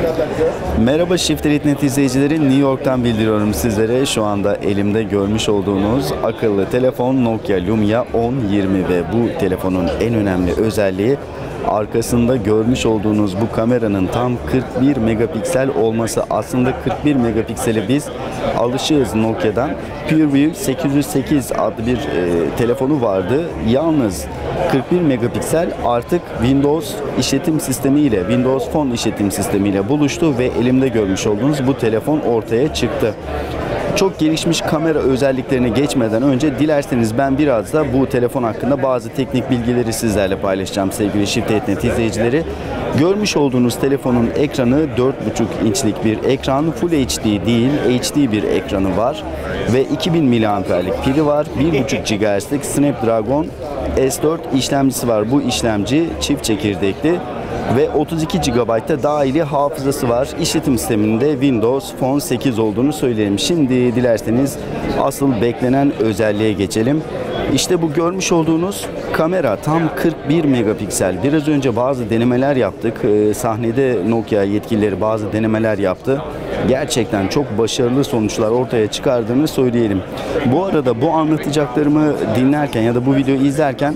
Merhaba Shift.net izleyicileri, New York'tan bildiriyorum sizlere. Şu anda elimde görmüş olduğunuz akıllı telefon Nokia Lumia 1020 ve bu telefonun en önemli özelliği arkasında görmüş olduğunuz bu kameranın tam 41 megapiksel olması. Aslında 41 megapikseli biz alışığız Nokia'dan. PureView 808 adlı bir telefonu vardı. Yalnız 41 megapiksel artık Windows işletim sistemiyle, Windows Phone işletim sistemiyle buluştu ve elimde görmüş olduğunuz bu telefon ortaya çıktı. Çok gelişmiş kamera özelliklerine geçmeden önce dilerseniz ben biraz da bu telefon hakkında bazı teknik bilgileri sizlerle paylaşacağım sevgili Shift.net izleyicileri. Görmüş olduğunuz telefonun ekranı 4,5 inçlik bir ekran, Full HD değil, HD bir ekranı var ve 2000 mAh'lik pili var. 1,5 GHz'lik Snapdragon S4 işlemcisi var. Bu işlemci çift çekirdekli ve 32 GB'da dahili hafızası var. İşletim sisteminde Windows Phone 8 olduğunu söyleyelim. Şimdi dilerseniz asıl beklenen özelliğe geçelim. İşte bu görmüş olduğunuz kamera tam 41 megapiksel. Biraz önce bazı denemeler yaptık. Sahnede Nokia yetkilileri bazı denemeler yaptı. Gerçekten çok başarılı sonuçlar ortaya çıkardığını söyleyelim. Bu arada bu anlatacaklarımı dinlerken ya da bu videoyu izlerken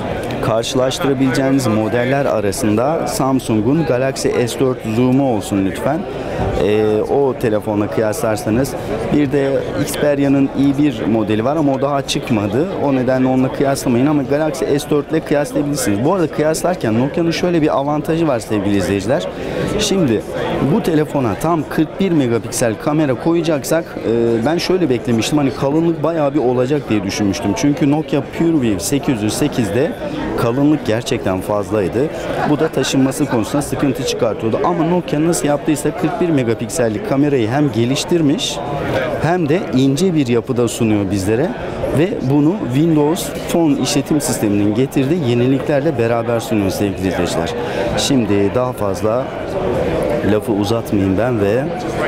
karşılaştırabileceğiniz modeller arasında Samsung'un Galaxy S4 Zoom'u olsun lütfen. O telefonla kıyaslarsanız bir de Xperia'nın i1 modeli var ama o daha çıkmadı. O nedenle onunla kıyaslamayın ama Galaxy S4 ile kıyaslayabilirsiniz. Bu arada kıyaslarken Nokia'nın şöyle bir avantajı var sevgili izleyiciler. Şimdi bu telefona tam 41 megapiksel kamera koyacaksak ben şöyle beklemiştim. Hani kalınlık bayağı bir olacak diye düşünmüştüm. Çünkü Nokia PureView 808'de kalınlık gerçekten fazlaydı. Bu da taşınması konusunda sıkıntı çıkartıyordu. Ama Nokia nasıl yaptıysa 41 megapiksellik kamerayı hem geliştirmiş hem de ince bir yapıda sunuyor bizlere ve bunu Windows Phone işletim sisteminin getirdiği yeniliklerle beraber sunuyor sevgili izleyiciler. Şimdi daha fazla lafı uzatmayayım ben ve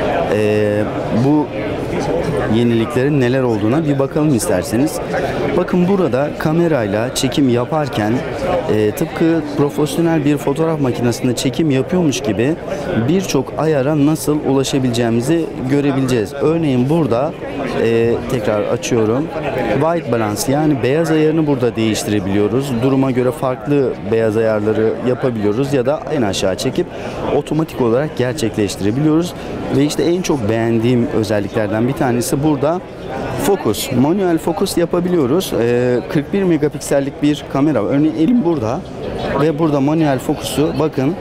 bu yeniliklerin neler olduğuna bir bakalım isterseniz. Bakın burada kamerayla çekim yaparken tıpkı profesyonel bir fotoğraf makinesinde çekim yapıyormuş gibi birçok ayara nasıl ulaşabileceğimizi görebileceğiz. Örneğin burada tekrar açıyorum. White balance yani beyaz ayarını burada değiştirebiliyoruz. Duruma göre farklı beyaz ayarları yapabiliyoruz ya da en aşağı çekip otomatik olarak gerçekleştirebiliyoruz. Ve işte en çok beğendiğim özelliklerden bir tanesi burada fokus. Manuel fokus yapabiliyoruz. 41 megapiksellik bir kamera. Örneğin elim burada ve burada manuel fokusu bakın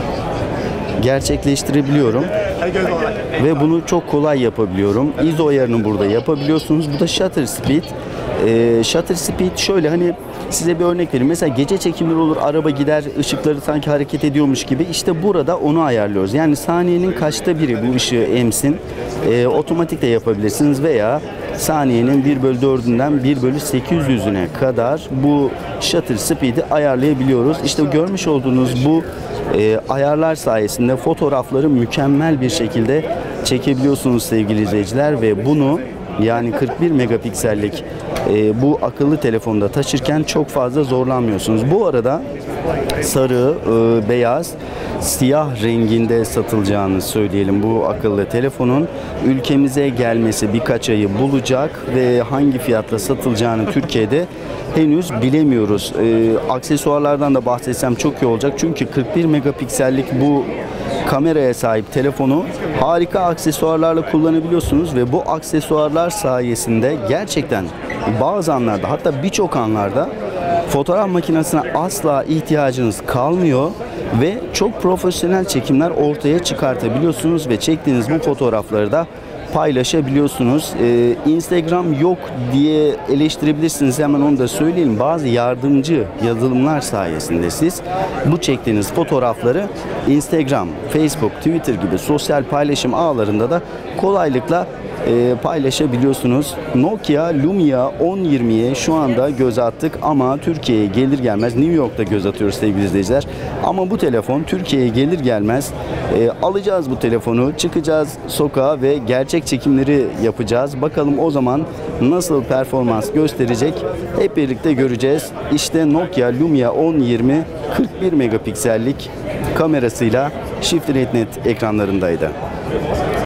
gerçekleştirebiliyorum ve bunu çok kolay yapabiliyorum. ISO ayarını burada yapabiliyorsunuz. Bu da shutter speed. Shutter speed şöyle, hani size bir örnek vereyim. Mesela gece çekimleri olur, araba gider, ışıkları sanki hareket ediyormuş gibi. İşte burada onu ayarlıyoruz. Yani saniyenin kaçta biri bu ışığı emsin. Otomatik de yapabilirsiniz veya saniyenin 1/4'ünden 1/800'üne kadar bu shutter speed'i ayarlayabiliyoruz. İşte görmüş olduğunuz bu ayarlar sayesinde fotoğrafları mükemmel bir şekilde çekebiliyorsunuz sevgili izleyiciler ve bunu yani 41 megapiksellik bu akıllı telefonda taşırken çok fazla zorlanmıyorsunuz. Bu arada sarı, beyaz, siyah renginde satılacağını söyleyelim bu akıllı telefonun. Ülkemize gelmesi birkaç ayı bulacak ve hangi fiyatla satılacağını Türkiye'de henüz bilemiyoruz. Aksesuarlardan da bahsetsem çok iyi olacak. Çünkü 41 megapiksellik bu kameraya sahip telefonu harika aksesuarlarla kullanabiliyorsunuz ve bu aksesuarlar sayesinde gerçekten bazı anlarda, hatta birçok anlarda fotoğraf makinesine asla ihtiyacınız kalmıyor ve çok profesyonel çekimler ortaya çıkartabiliyorsunuz ve çektiğiniz bu fotoğrafları da paylaşabiliyorsunuz. Instagram yok diye eleştirebilirsiniz. Hemen onu da söyleyelim. Bazı yardımcı yazılımlar sayesinde siz bu çektiğiniz fotoğrafları Instagram, Facebook, Twitter gibi sosyal paylaşım ağlarında da kolaylıkla paylaşabiliyorsunuz. Nokia Lumia 1020'ye şu anda göz attık ama Türkiye'ye gelir gelmez, New York'ta göz atıyoruz sevgili izleyiciler. Ama bu telefon Türkiye'ye gelir gelmez alacağız bu telefonu, çıkacağız sokağa ve gerçek çekimleri yapacağız. Bakalım o zaman nasıl performans gösterecek hep birlikte göreceğiz. İşte Nokia Lumia 1020 41 megapiksellik kamerasıyla Shift.net ekranlarındaydı.